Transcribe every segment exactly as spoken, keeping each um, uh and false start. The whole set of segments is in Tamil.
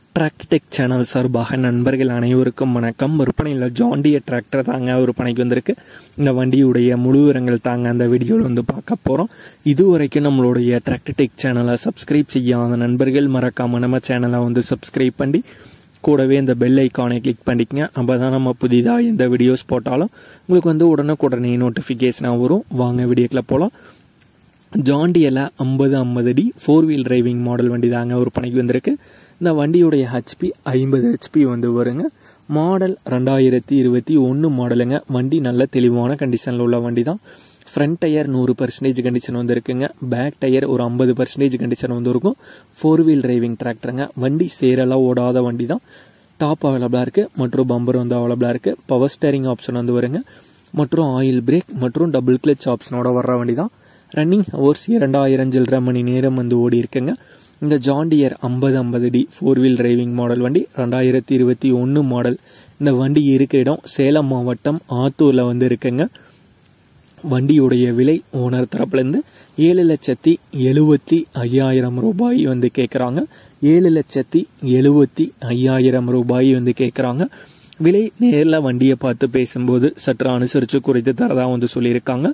டிராக்டர்டெக் சேனல் சார்பாக நண்பர்கள் அனைவருக்கும் வணக்கம். விற்பனையில் ஜான் டியர் டிராக்டர் தாங்க விற்பனைக்கு வந்திருக்கு. இந்த வண்டியுடைய முழு விவரங்கள் தாங்க அந்த வீடியோவில் வந்து பார்க்க போகிறோம். இதுவரைக்கும் நம்மளுடைய டிராக்டர்டெக் சேனலை சப்ஸ்கிரைப் செய்யாத நண்பர்கள் மறக்காம நம்ம சேனலை வந்து சப்ஸ்கிரைப் பண்ணி கூடவே இந்த பெல் ஐக்கானை கிளிக் பண்ணிக்கங்க. அப்போ தான் நம்ம புதிதாக எந்த வீடியோஸ் போட்டாலும் உங்களுக்கு வந்து உடனுக்குடனே நோட்டிஃபிகேஷனாக வரும். வாங்க வீடியோக்குள்ள போகலாம். ஜான் டியரில் ஐம்பது ஐம்பது D four wheel driving model வண்டி தாங்க விற்பனைக்கு வந்திருக்கு. இந்த வண்டியுடைய ஹெச்பி ஐம்பது ஹெச்பி வந்து வருங்க. மாடல் ரெண்டாயிரத்தி இருபத்தி ஒன்று மாடலுங்க. வண்டி நல்ல தெளிவான கண்டிஷனில் உள்ள வண்டி தான். ஃப்ரண்ட் டயர் நூறு பர்சன்டேஜ் கண்டிஷன் வந்து இருக்குங்க. பேக் டயர் ஒரு ஐம்பது பர்சன்டேஜ் கண்டிஷன் வந்து இருக்கும். ஃபோர் வீல் டிரைவிங் டிராக்டருங்க. வண்டி சேரெல்லாம் ஓடாத வண்டி தான். டாப் அவைலபிளாக இருக்குது மற்றும் பம்பர் வந்து அவைலபிளாக இருக்குது. பவர் ஸ்டேரிங் ஆப்ஷன் வந்து வருங்க மற்றும் ஆயில் பிரேக் மற்றும் டபுள் கிளச் ஆப்ஷனோட வர்ற வண்டி தான். ரன்னிங் ஹவர்ஸ் இரண்டாயிரம் சில்லரை மணி நேரம் வந்து ஓடி இருக்குங்க. இந்த ஜான் டியர் ஐம்பது ஐம்பது D four wheel driving model வண்டி ரெண்டாயிரத்தி இருபத்தி ஒன்று மாடல். இந்த வண்டி இருக்கிற இடம் சேலம் மாவட்டம் ஆத்தூரில் வந்து இருக்குங்க. வண்டியுடைய விலை ஓனர் தரப்புலேருந்து ஏழு லட்சத்தி எழுபத்தி ஐயாயிரம் ரூபாய் வந்து கேட்குறாங்க. ஏழு லட்சத்தி எழுபத்தி ஐயாயிரம் ரூபாய் வந்து கேட்குறாங்க. விலை நேரில் வண்டியை பார்த்து பேசும்போது சற்று அனுசரித்து குறைத்து தரதாக வந்து சொல்லியிருக்காங்க.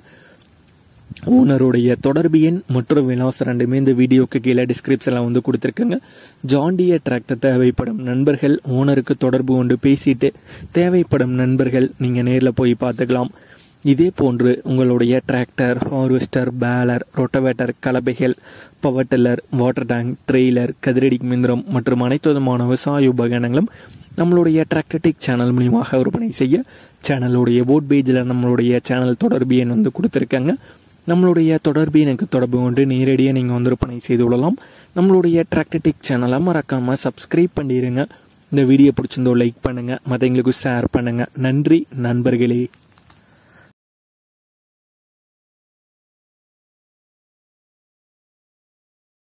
ஓனருடைய தொடர்பு எண் மற்றும் விலாசம் ரெண்டுமே இந்த வீடியோக்கு கீழே டிஸ்கிரிப்ஷனில் வந்து கொடுத்துருக்குங்க. ஜான் டியர் டிராக்டர் தேவைப்படும் நண்பர்கள் ஓனருக்கு தொடர்பு கொண்டு பேசிட்டு தேவைப்படும் நண்பர்கள் நீங்கள் நேரில் போய் பார்த்துக்கலாம். இதே போன்று உங்களுடைய டிராக்டர், ஹார்வெஸ்டர், பேலர், ரொட்டவேட்டர், கலப்பைகள், power tiller, water tank, trailer, கதிரடி மிந்திரம் மற்றும் அனைத்து விதமான விவசாய உபகரணங்களும் நம்மளுடைய டிராக்டர்டெக் சேனல் மூலியமாக விற்பனை செய்ய சேனலுடைய போட் பேஜில் நம்மளுடைய சேனல் தொடர்பு எண் வந்து கொடுத்துருக்காங்க. நம்மளுடைய தொடர்பு எனக்கு தொடர்பு கொண்டு நேரடியாக நீங்கள் வந்து விற்பனை செய்து கொள்ளலாம். நம்மளுடைய டிராக்டர்டெக் சேனலை மறக்காமல் சப்ஸ்கிரைப் பண்ணிடுங்க. இந்த வீடியோ பிடிச்சிருந்தோ லைக் பண்ணுங்கள், மற்றவங்களுக்கு ஷேர் பண்ணுங்கள். நன்றி நண்பர்களே.